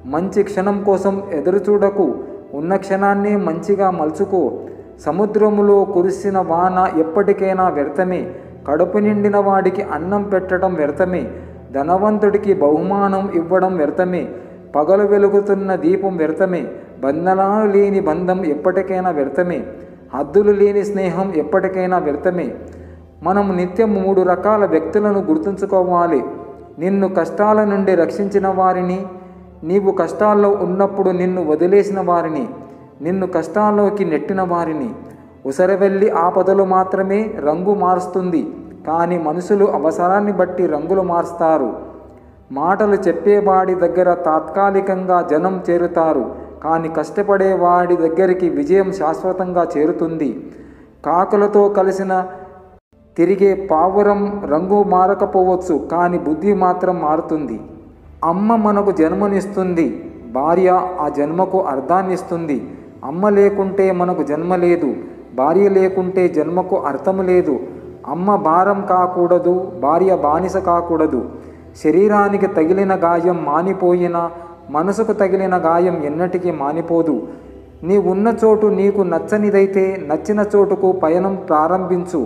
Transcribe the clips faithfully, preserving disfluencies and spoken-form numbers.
మంచి క్షణం కోసం ఎదురుచూడకు, ఉన్న క్షణాన్ని మంచిగా మలుచుకో. సముద్రములో కురిసిన వాన ఎప్పటికైనా వ్యర్థమే. కడుపు నిండిన వాడికి అన్నం పెట్టడం వ్యర్థమే. ధనవంతుడికి బహుమానం ఇవ్వడం వ్యర్థమే. పగలు వెలుగుతున్న దీపం వ్యర్థమే. బంధనాలు లేని బంధం ఎప్పటికైనా వ్యర్థమే. హద్దులు లేని స్నేహం ఎప్పటికైనా వ్యర్థమే. మనం నిత్యం మూడు రకాల వ్యక్తులను గుర్తుంచుకోవాలి. నిన్ను కష్టాల నుండి రక్షించిన వారిని, నీవు కష్టాల్లో ఉన్నప్పుడు నిన్ను వదిలేసిన వారిని, నిన్ను కష్టాల్లోకి నెట్టిన వారిని. ఉసరవెల్లి ఆపదలు మాత్రమే రంగు మారుస్తుంది, కానీ మనుషులు అవసరాన్ని బట్టి రంగులు మారుస్తారు. మాటలు చెప్పేవాడి దగ్గర తాత్కాలికంగా జనం చేరుతారు, కానీ కష్టపడేవాడి దగ్గరికి విజయం శాశ్వతంగా చేరుతుంది. కాకులతో కలిసిన తిరిగే పావురం రంగు మారకపోవచ్చు, కానీ బుద్ధి మాత్రం మారుతుంది. అమ్మ మనకు జన్మనిస్తుంది, భార్య ఆ జన్మకు అర్థాన్నిస్తుంది. అమ్మ లేకుంటే మనకు జన్మ లేదు, భార్య లేకుంటే జన్మకు అర్థం లేదు. అమ్మ భారం కాకూడదు, భార్య బానిస కాకూడదు. శరీరానికి తగిలిన గాయం మానిపోయినా మనసుకు తగిలిన గాయం ఎన్నటికీ మానిపోదు. నీ ఉన్న చోటు నీకు నచ్చనిదైతే నచ్చిన చోటుకు పయనం ప్రారంభించు.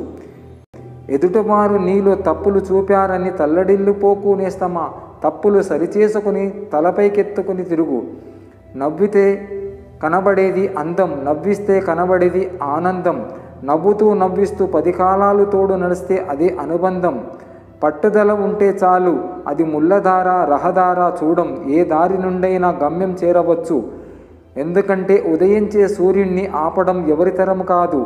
ఎదుటివారు నీలో తప్పులు చూపారని తల్లడిల్లిపోకు నేస్తమా. తప్పులు సరిచేసుకుని తలపైకెత్తుకుని తిరుగు. నవ్వితే కనబడేది అందం, నవ్విస్తే కనబడేది ఆనందం. నవ్వుతూ నవ్విస్తూ పది కాలాలు తోడు నడిస్తే అదే అనుబంధం. పట్టుదల ఉంటే చాలు, అది ముళ్ళదార రహదార చూడం. ఏ దారి నుండైనా గమ్యం చేరవచ్చు. ఎందుకంటే ఉదయించే సూర్యుడిని ఆపడం ఎవరితరం కాదు.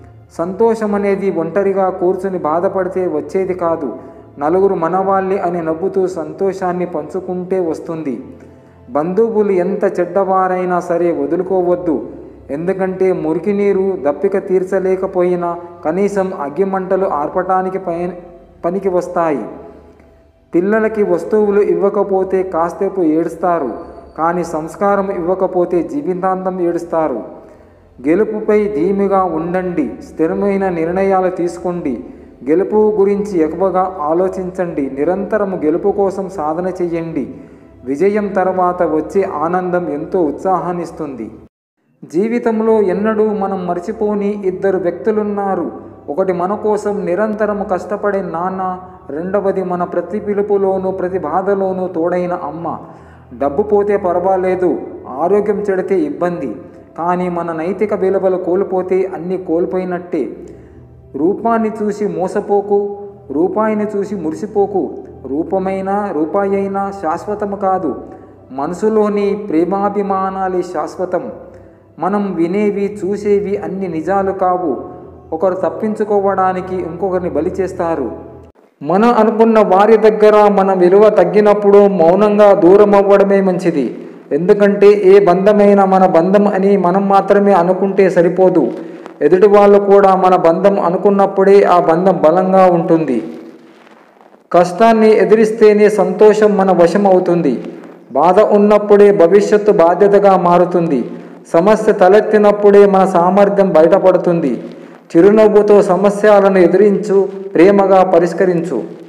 సంతోషం అనేది ఒంటరిగా కూర్చుని బాధపడితే వచ్చేది కాదు. నలుగురు మనవాళ్ళే అని నవ్వుతూ సంతోషాన్ని పంచుకుంటే వస్తుంది. బంధువులు ఎంత చెడ్డవారైనా సరే వదులుకోవద్దు. ఎందుకంటే మురికి నీరు దప్పిక తీర్చలేకపోయినా కనీసం అగ్గిమంటలు ఆర్పటానికి పై పనికి వస్తాయి. పిల్లలకి వస్తువులు ఇవ్వకపోతే కాసేపు ఏడుస్తారు, కానీ సంస్కారం ఇవ్వకపోతే జీవితాంతం ఏడుస్తారు. గెలుపుపై ధీమిగా ఉండండి, స్థిరమైన నిర్ణయాలు తీసుకోండి. గెలుపు గురించి ఎక్కువగా ఆలోచించండి. నిరంతరం గెలుపు కోసం సాధన చెయ్యండి. విజయం తర్వాత వచ్చే ఆనందం ఎంతో ఉత్సాహాన్నిస్తుంది. జీవితంలో ఎన్నడూ మనం మర్చిపోని ఇద్దరు వ్యక్తులున్నారు. ఒకటి మన కోసం నిరంతరం కష్టపడే నాన్న, రెండవది మన ప్రతి పిలుపులోనూ ప్రతి బాధలోనూ తోడైన అమ్మ. డబ్బు పోతే పర్వాలేదు, ఆరోగ్యం చెడితే ఇబ్బంది, కానీ మన నైతిక విలువలు కోల్పోతే అన్నీ కోల్పోయినట్టే. రూపాన్ని చూసి మోసపోకు, రూపాయిని చూసి మురిసిపోకు. రూపమైనా రూపాయి అయినా శాశ్వతం కాదు, మనసులోని ప్రేమాభిమానాలే శాశ్వతం. మనం వినేవి చూసేవి అన్ని నిజాలు కావు. ఒకరు తప్పించుకోవడానికి ఇంకొకరిని బలి చేస్తారు. మనం అనుకున్న వారి దగ్గర మన విలువ తగ్గినప్పుడు మౌనంగా దూరం అవ్వడమే మంచిది. ఎందుకంటే ఏ బంధమైనా మన బంధం అని మనం మాత్రమే అనుకుంటే సరిపోదు. ఎదుటి వాళ్ళు కూడా మన బంధం అనుకున్నప్పుడే ఆ బంధం బలంగా ఉంటుంది. కష్టాన్ని ఎదిరిస్తేనే సంతోషం మన వశం అవుతుంది. బాధ ఉన్నప్పుడే భవిష్యత్తు బాధ్యతగా మారుతుంది. సమస్య తలెత్తినప్పుడే మన సామర్థ్యం బయటపడుతుంది. చిరునవ్వుతో సమస్యలను ఎదిరించు, ప్రేమగా పరిష్కరించు.